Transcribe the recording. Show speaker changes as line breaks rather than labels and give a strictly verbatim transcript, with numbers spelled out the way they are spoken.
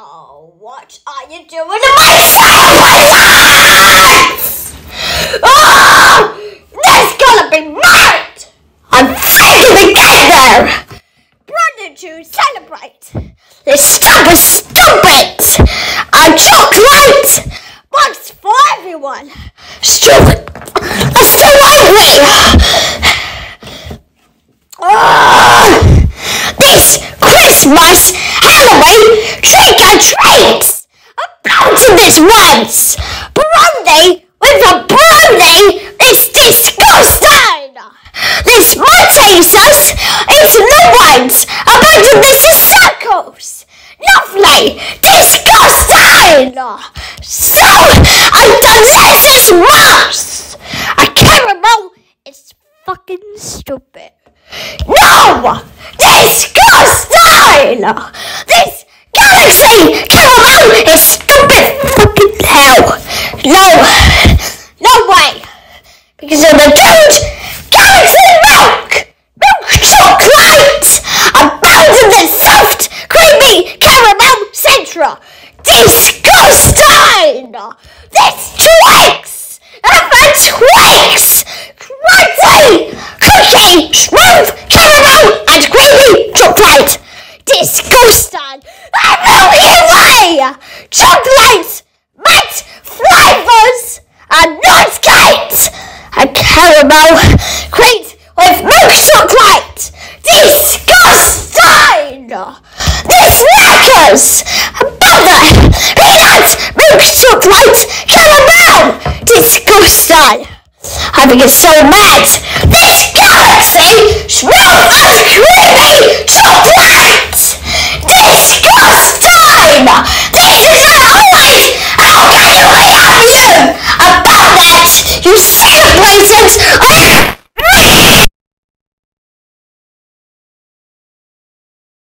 Oh, what are you doing to my sandwiches? Oh, there's gonna be mad! I'm finally getting there! Brother to celebrate! This stuff is stupid! A chocolate box for everyone! Stupid! I'm so angry! Oh, this Christmas Halloween trick or treats! I'm bouncing this once! Brownie with a brownie is disgusting! This Monty sauce is no one's! Imagine this is circles! Lovely! Disgusting! So, I'm delicious must! A caramel is fucking stupid. No! Disgusting! This galaxy caramel is stupid fucking hell! No! No way! Because of the dude galaxy milk! Milk chocolate! I'm bound in this soft, creamy caramel centra! Disgusting! This Twix! Ever Twix! Crunchy! Cookie! Smooth! Caramel and creamy chocolate! Disgusting! A million way! Chocolate! Mint flavours! And not cakes! A caramel cream with milk chocolate! Disgusting! This knackers! Butter! Peanuts! Milk chocolate! Caramel! Disgusting! I think it's so mad! This